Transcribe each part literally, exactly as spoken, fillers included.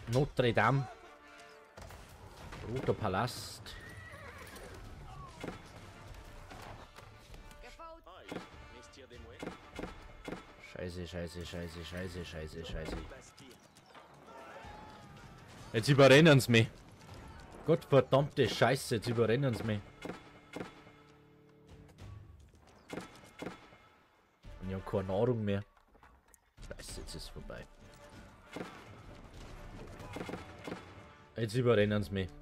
Notre Dame. Roter Palast. Scheiße, scheiße, scheiße, scheiße, scheiße, scheiße. Jetzt überrennen sie mich. Gottverdammte Scheiße, jetzt überrennen sie mich. Und ich habe keine Nahrung mehr. Scheiße, jetzt ist es vorbei. Jetzt überrennen sie mich.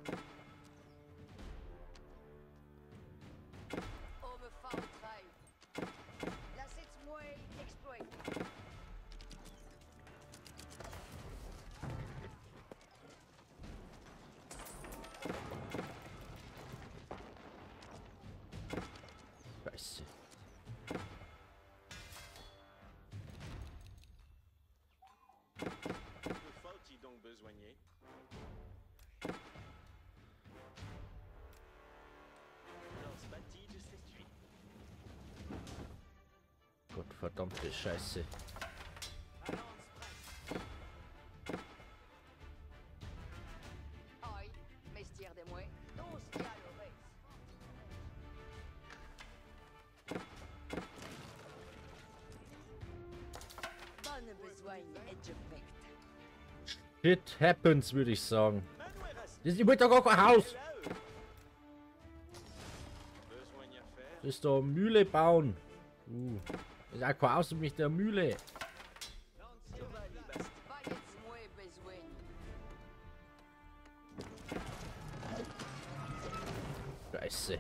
Scheiße. Gottverdammte Scheiße. Shit happens, würde ich sagen. Das ist doch gar kein Haus. Das ist da eine Mühle bauen. Uh, das ist auch kein Haus, nämlich der Mühle. Scheiße.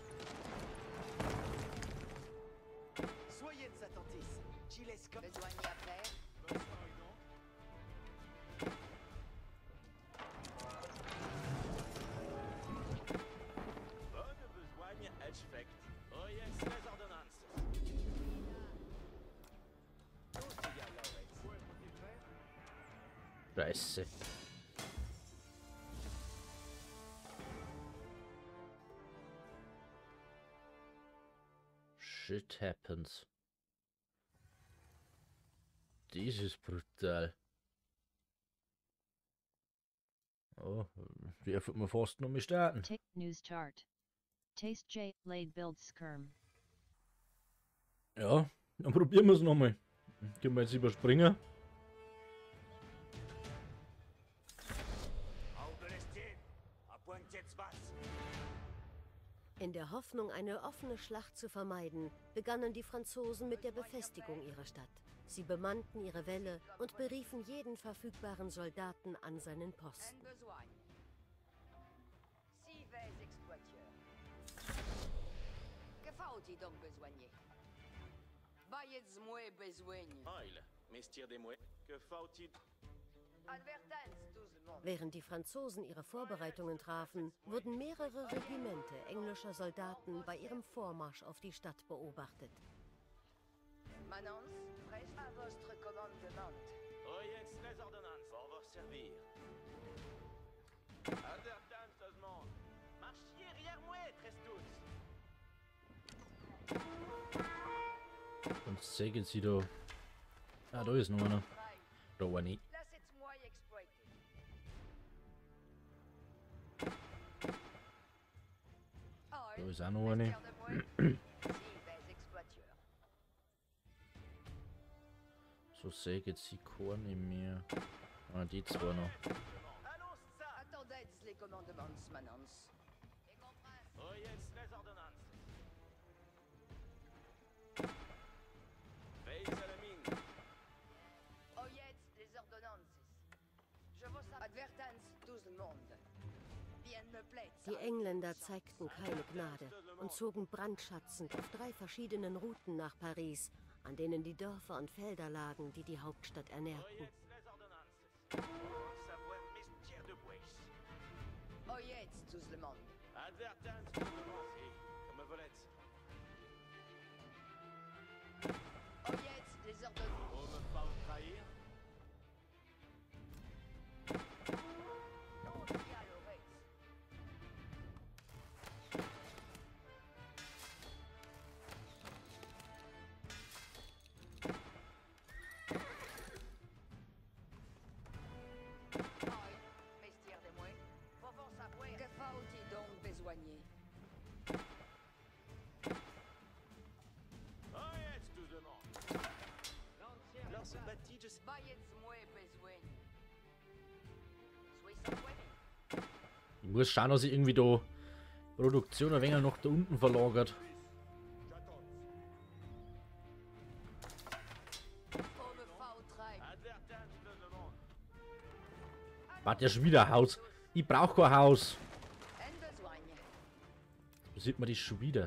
Scheiße. Shit happens. Das ist brutal. Oh, dürfen wir fast noch mal starten. Tick News Chart. Taste J. Lade builds Skirm. Ja, dann probieren wir es nochmal. Können wir jetzt überspringen. In der Hoffnung, eine offene Schlacht zu vermeiden, begannen die Franzosen mit der Befestigung ihrer Stadt. Sie bemannten ihre Wälle und beriefen jeden verfügbaren Soldaten an seinen Posten. Während die Franzosen ihre Vorbereitungen trafen, wurden mehrere Regimente englischer Soldaten bei ihrem Vormarsch auf die Stadt beobachtet. Manons, prêt à votre commandement. Oyez les ordonnances pour vous servir. Advertance aux monde. Marchiez arrière moi, très tous. Und sägen sie da. Ah, da ist noch einer. Da war nicht. Da ist auch noch eine. So sägen sie keine mehr. Ah, die zwei noch. Attendez les commandements, Manons. Oyez les ordonnances. Veillez à la mine. Oyez les ordonnances. Je vous advertance tout le monde. Die Engländer zeigten keine Gnade und zogen brandschatzend auf drei verschiedenen Routen nach Paris, an denen die Dörfer und Felder lagen, die die Hauptstadt ernährten. Oyez tout le monde. Advertance tout le monde. Comme vous l'êtes. Oyez les ordonnances. Pour ne pas vous trahir. muss schauen, dass ich irgendwie da Produktion ein wenig noch da unten verlagert. Warte, ja schon wieder ein Haus. Ich brauche kein Haus. Wo sieht man das schon wieder?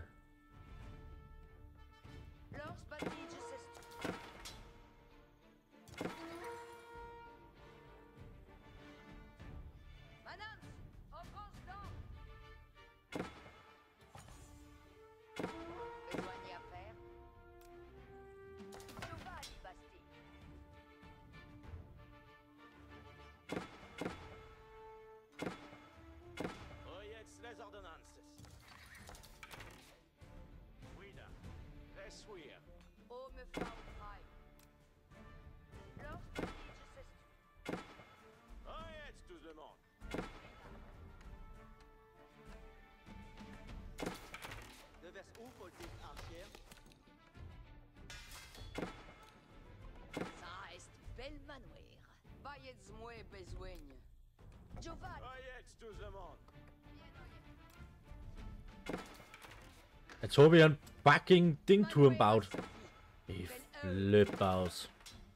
Jetzt habe ich einen fucking Dingturm gebaut. Ich flipp aus.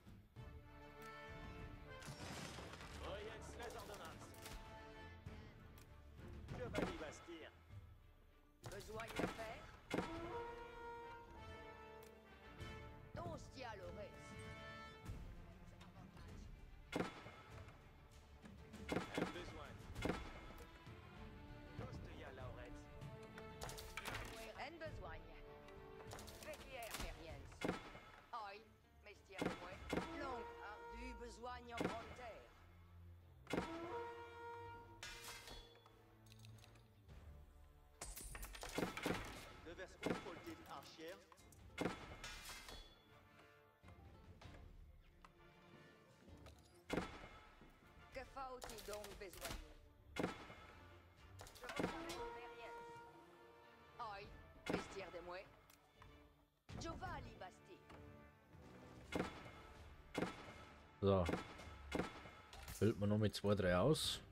So. Füllt man noch mit zwei, drei aus.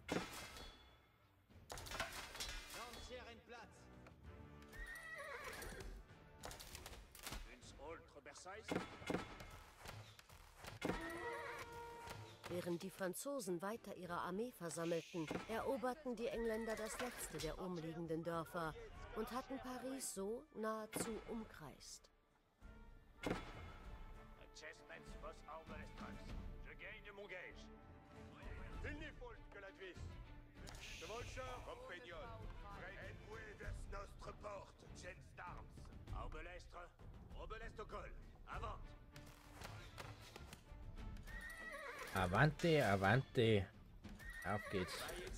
Während die Franzosen weiter ihre Armee versammelten, eroberten die Engländer das letzte der umliegenden Dörfer und hatten Paris so nahezu umkreist. Avante, avante. Auf geht's.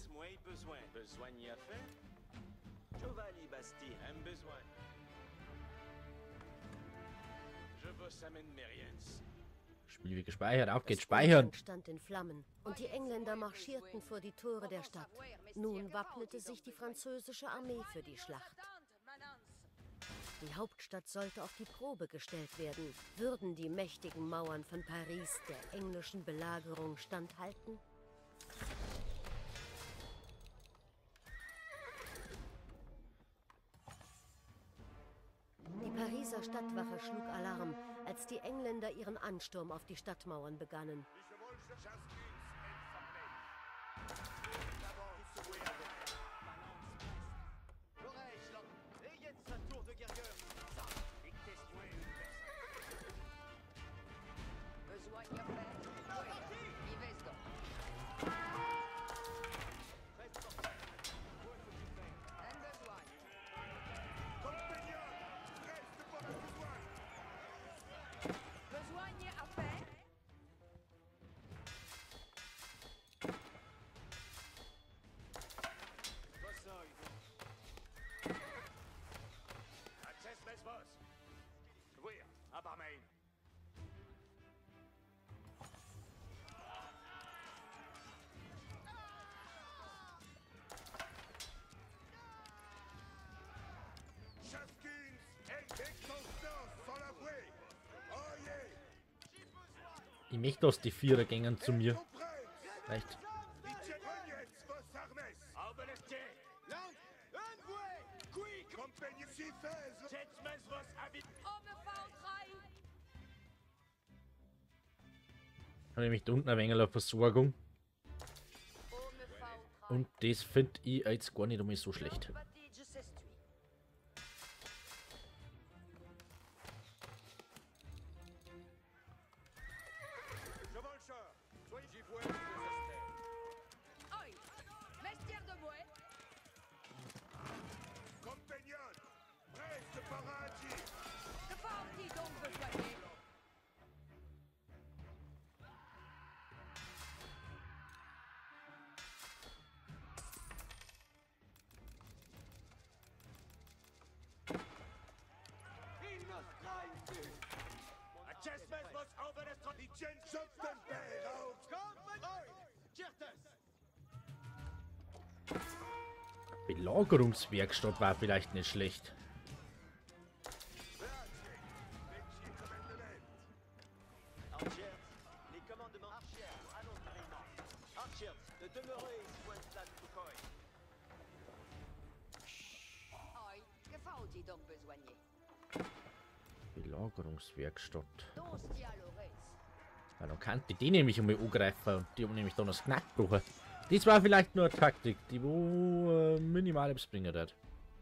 Spiel wie gespeichert. Auf geht's. Speichern. Stand in Flammen und die Engländer marschierten vor die Tore der Stadt. Nun wappnete sich die französische Armee für die Schlacht. Die Hauptstadt sollte auf die Probe gestellt werden. Würden die mächtigen Mauern von Paris der englischen Belagerung standhalten? Die Pariser Stadtwache schlug Alarm, als die Engländer ihren Ansturm auf die Stadtmauern begannen. Ich möchte, dass die Vierer gängen zu mir. Reicht. Habe nämlich da unten ein wenig eine Versorgung. Und das finde ich jetzt gar nicht einmal so schlecht. Belagerungswerkstatt war vielleicht nicht schlecht. Belagerungswerkstatt. Ja, dann kann die, die nämlich einmal angreifen und die haben nämlich dann das Knack gebrochen. Das war vielleicht nur eine Taktik, die wo äh, minimal etwas bringen hat.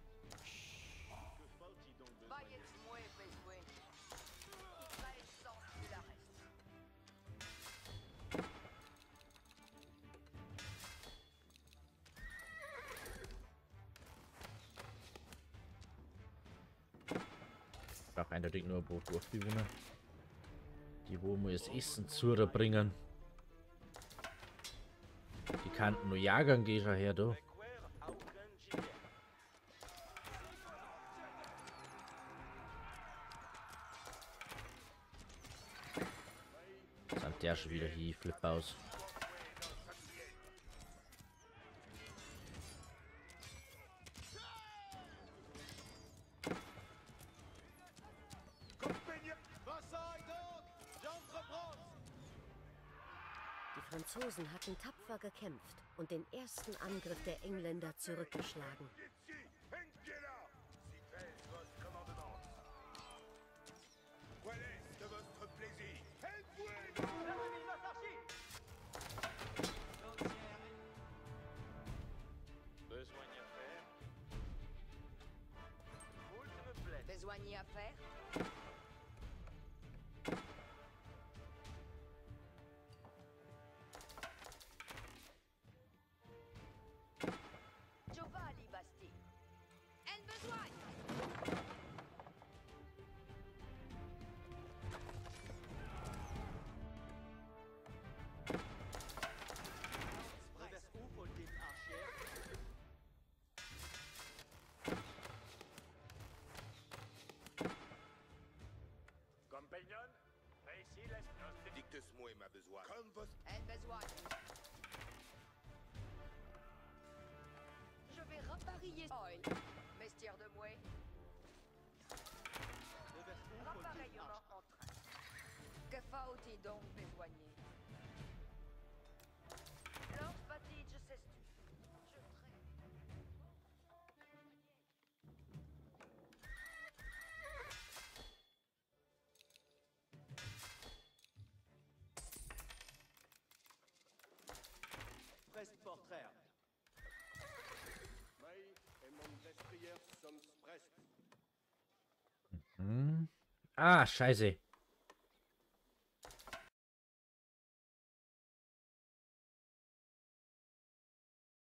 Ich brauche eindeutig nur ein paar Dorfbewohner, die wo mir das Essen zubringen. Die kannten nur jagern, geh ich her, du. Sind der schon wieder hier, flip aus. Die Franzosen hatten tapfer gekämpft und den ersten Angriff der Engländer zurückgeschlagen. Besoigné à faire? Giovanni Basti. En besoin. Dicte-moi ma besoin. Comme votre... En besoin. Je vais raparier oil. Mestière de mouet. Rappareillement en train. Que faut-il donc besoigner? Lord Batige s'estue. Je ferai. Prest portrait. Mai et mon destrier sont prest. Hm. Ah, scheiße.